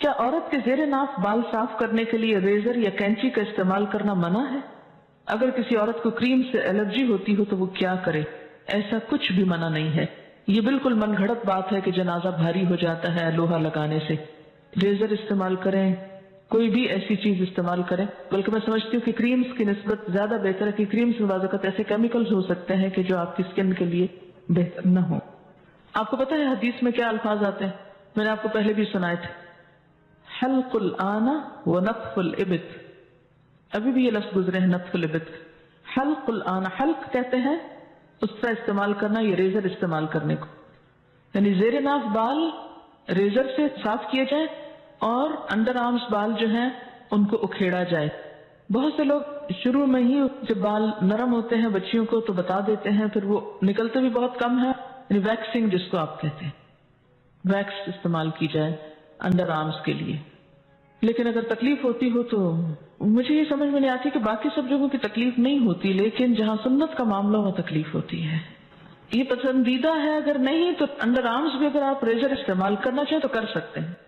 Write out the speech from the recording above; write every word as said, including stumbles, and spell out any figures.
کیا عورت کے زیر ناف بال صاف کرنے کے لیے ریزر یا کینچی کا استعمال کرنا منع ہے؟ اگر کسی عورت کو کریم سے الرجی ہوتی ہو تو وہ کیا کرے؟ ایسا کچھ بھی منع نہیں ہے. یہ بالکل من گھڑت بات ہے کہ جنازہ بھاری ہو جاتا ہے لوہا لگانے سے. ریزر استعمال کریں، کوئی بھی ایسی چیز استعمال کریں. بلکہ میں سمجھتی ہوں کہ کریمز کی نسبت زیادہ بہتر ہے کہ کریمز میں بعض اوقات ایسے کیمیکلز ہو سکتے ہیں کہ جو آپ کی اسکن کے لیے بہتر نہ ہو. آپ کو پتہ ہے حدیث میں کیا الفاظ آتے ہیں؟ میں نے آپ کو پہلے بھی سنائے تھے، حلق الآن و نطف الابط. ابھی بھی یہ لفظ گزرے ہیں نطف الابط. حلق الآن، حلق کہتے ہیں اس کا استعمال کرنا، یہ ریزر استعمال کرنے کو، یعنی زیر ناف بال ریزر سے صاف کیے جائیں اور انڈر آرمز بال جو ہیں ان کو اکھیڑا جائے. بہت سے لوگ شروع میں ہی جب بال نرم ہوتے ہیں بچیوں کو تو بتا دیتے ہیں، پھر وہ نکلتے بھی بہت کم ہے. یعنی ویکسنگ جس کو آپ کہتے ہیں، ویکس استعمال کی جائے انڈر آرمز کے لیے. لیکن اگر تکلیف ہوتی ہو تو مجھے یہ سمجھ میں نہیں آتی کہ باقی سب جگہوں کی تکلیف نہیں ہوتی، لیکن جہاں سنت کا معاملہ ہو تکلیف ہوتی ہے. یہ پسندیدہ ہے، اگر نہیں تو انڈر آرمز بھی اگر آپ ریزر استعمال کرنا چاہیں تو کر سکتے ہیں.